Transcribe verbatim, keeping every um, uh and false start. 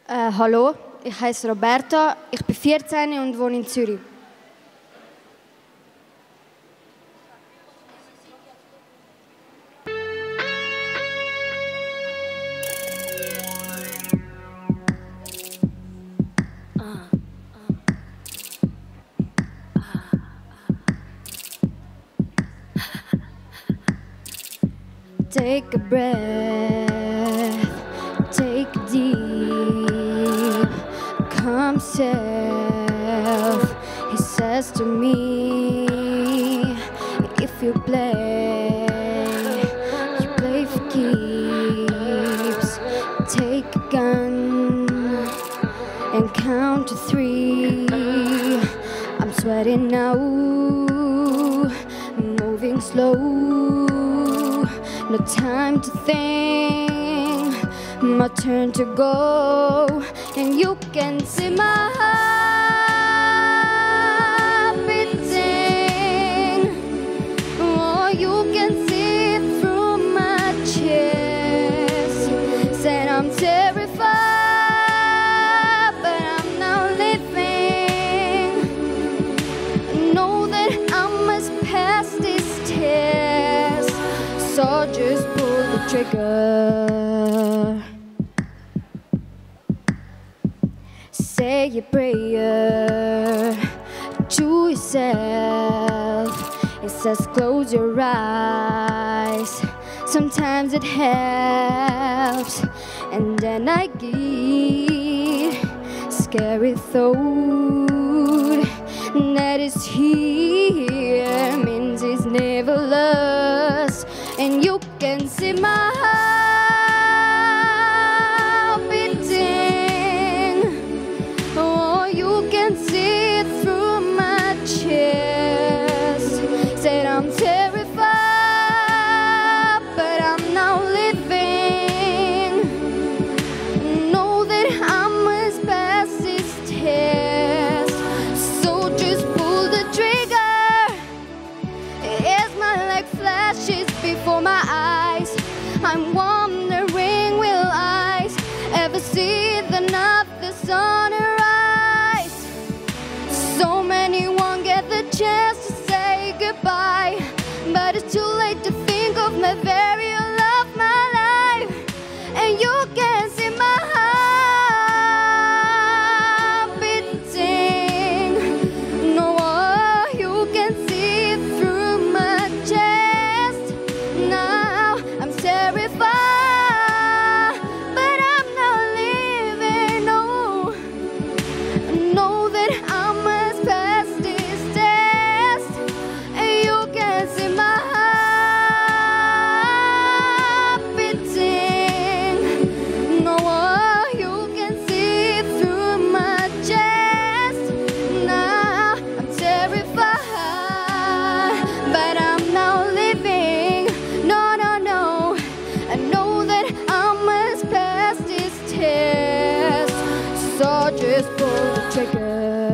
Äh, hallo, ich heiße Roberta, ich bin vierzehn und wohne in Zürich. Take a breath, take a deep, calm self. He says to me, if you play, you play for keeps. Take a gun and count to three. I'm sweating now, moving slow. No time to think, my turn to go. And you can see my heart beating. Oh, you can see it through my chest. Said I'm terrified, but I'm now living. Know that I must pass this test. So just pull the trigger. Say a prayer to yourself. It says close your eyes. Sometimes it helps. And then I get scary thought that is here means it's never lost. And you can see my heart beating. Oh, you can see it through my chest. Said I'm terrified, but I'm now living. Know that I must pass this test. So just pull the trigger as my leg flashes before my eyes. I'm wondering, will I ever see the night the sunrise? So many won't get the chance to say goodbye, but it's too late to think of my very love, my life. And you can see my heart beating. No, oh, you can see it through my chest. Now I'm terrified, but I'm not living. No, know that I must pass this test. And you can see my heart beating. No, oh, you can see it through my chest. Now I'm terrified, but I'm now living. No, no, no, I know that I must pass this test. So just pull the trigger.